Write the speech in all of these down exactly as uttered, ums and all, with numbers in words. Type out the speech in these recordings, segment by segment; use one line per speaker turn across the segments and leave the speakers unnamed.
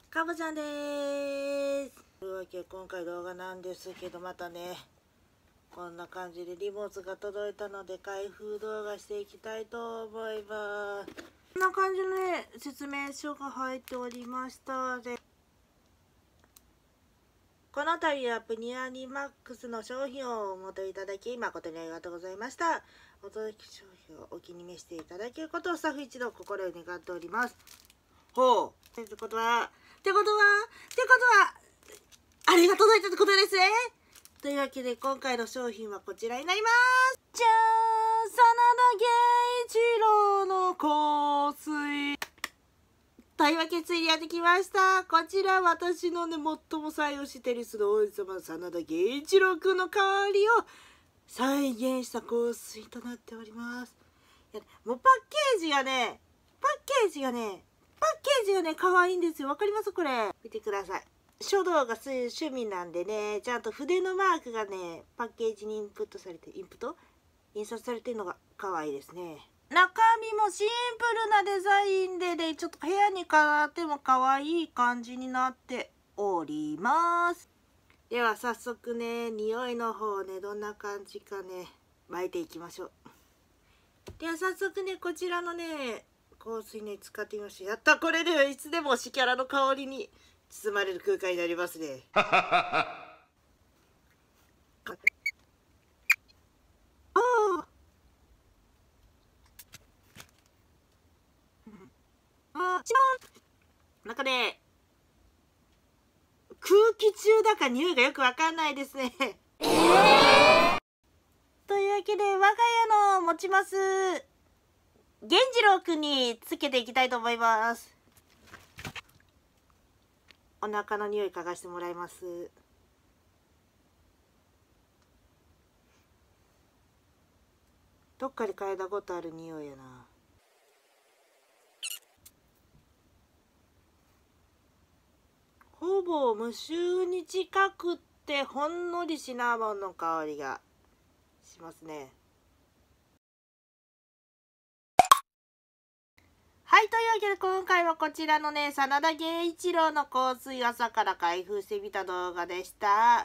かぼちゃんでーす。というわけで今回動画なんですけど、またねこんな感じで荷物が届いたので開封動画していきたいと思います。こんな感じのね説明書が入っておりましたので、この度はプニアニマックスの商品をお求めいただき誠にありがとうございました。お届け商品をお気に召していただけることをスタッフ一同心より願っております。ほう。ってことは、ってことは、ってことは、あれが届いたってことですね。というわけで今回の商品はこちらになります。じゃーん、真田源一郎の香水。というわけでついにやってきました。こちら私のね、最も採用してるの王子様真田源一郎くんの香りを再現した香水となっております。いやもうパッケージがね、パッケージがね、パッケージがね、可愛いんですよ。わかりますこれ。見てください。書道がそういう趣味なんでね、ちゃんと筆のマークがね、パッケージにインプットされて、インプット印刷されてるのが可愛いですね。中身もシンプルなデザインでね、ちょっと部屋に飾っても可愛い感じになっております。では早速ね、匂いの方ね、どんな感じかね、巻いていきましょう。では早速ね、こちらのね、香水ね、使ってみましょう。やった、これでいつでも推しキャラの香りに包まれる空間になりますね。ああ、ちなんかね、空気中だか匂いがよくわかんないですね。えー、というわけで我が家の持ちます源次郎くんにつけていきたいと思います。お腹の匂い嗅がしてもらいます。どっかで嗅いだことある匂いやな。ほぼ無臭に近くってほんのりシナモンの香りがしますね。はい、というわけで今回はこちらのね、真田源一郎の香水朝から開封してみた動画でした。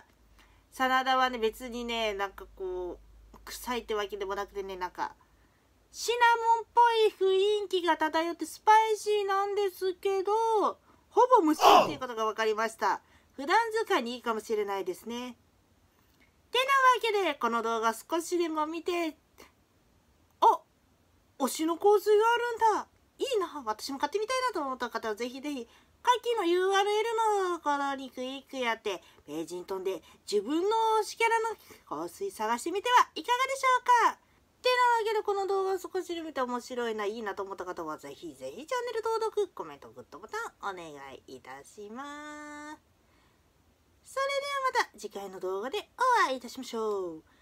真田はね、別にね、なんかこう、臭いってわけでもなくてね、なんか、シナモンっぽい雰囲気が漂ってスパイシーなんですけど、ほぼ無臭っていうことが分かりました。普段使いにいいかもしれないですね。てなわけで、この動画少しでも見て、あ、推しの香水があるんだ。いいな、私も買ってみたいなと思った方はぜひぜひ、下記の ユーアールエル のところにクリックやって、ページに飛んで自分の推しキャラの香水探してみてはいかがでしょうか。てなわけでこの動画を少しで見て面白いな、いいなと思った方はぜひぜひチャンネル登録、コメント、グッドボタンお願いいたします。それではまた次回の動画でお会いいたしましょう。